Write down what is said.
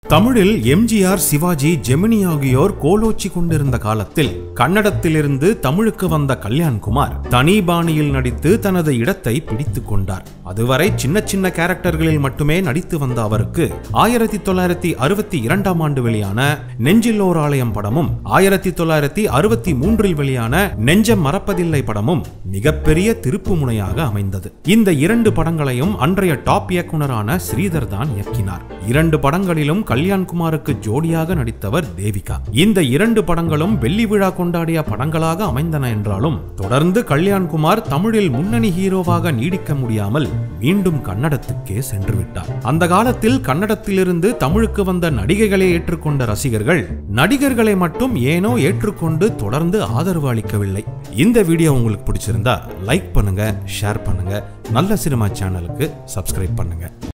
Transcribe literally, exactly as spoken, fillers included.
தமிழில் எம்ஜிஆர், சிவாஜி, ஜெமினி ஆகியோர் கோலோச்சி கொண்டிருந்த காலத்தில் கன்னடத்திலிருந்து தமிழுக்கு வந்த கல்யாண்குமார் தனி பாணியில் நடித்து தனது இடத்தை பிடித்துக் கொண்டார். அதுவரை சின்ன சின்ன கேரக்டர்களில் மட்டுமே நடித்து வந்த அவருக்கு ஆயிரத்தி தொள்ளாயிரத்தி அறுபத்தி இரண்டாம் ஆண்டு வெளியான நெஞ்சில் ஓர் ஆலயம் படமும் ஆயிரத்தி தொள்ளாயிரத்தி அறுபத்தி மூன்றில் வெளியான நெஞ்சம் மறப்பதில்லை படமும் மிகப்பெரிய திருப்பு முனையாக அமைந்தது. இந்த இரண்டு படங்களையும் அன்றைய டாப் இயக்குனரான ஸ்ரீதர் தான் இயக்கினார். இரண்டு படங்களிலும் கல்யாண்குமாருக்கு ஜோடியாக நடித்தவர் தேவிகா. இந்த இரண்டு படங்களும் வெள்ளி விழா கொண்டாடிய படங்களாக அமைந்தன என்றாலும் தொடர்ந்து கல்யாண்குமார் தமிழில் முன்னணி ஹீரோவாக நீடிக்க முடியாமல் மீண்டும் கன்னடத்துக்கே சென்று விட்டார். அந்த காலத்தில் கன்னடத்திலிருந்து தமிழுக்கு வந்த நடிகைகளை ஏற்றுக்கொண்ட ரசிகர்கள் நடிகர்களை மட்டும் ஏனோ ஏற்றுக்கொண்டு தொடர்ந்து ஆதரவு அளிக்கவில்லை. இந்த வீடியோ உங்களுக்கு பிடிச்சிருந்தா லைக் பண்ணுங்க, ஷேர் பண்ணுங்க, நல்ல சினிமா சேனலுக்கு சப்ஸ்கிரைப் பண்ணுங்க.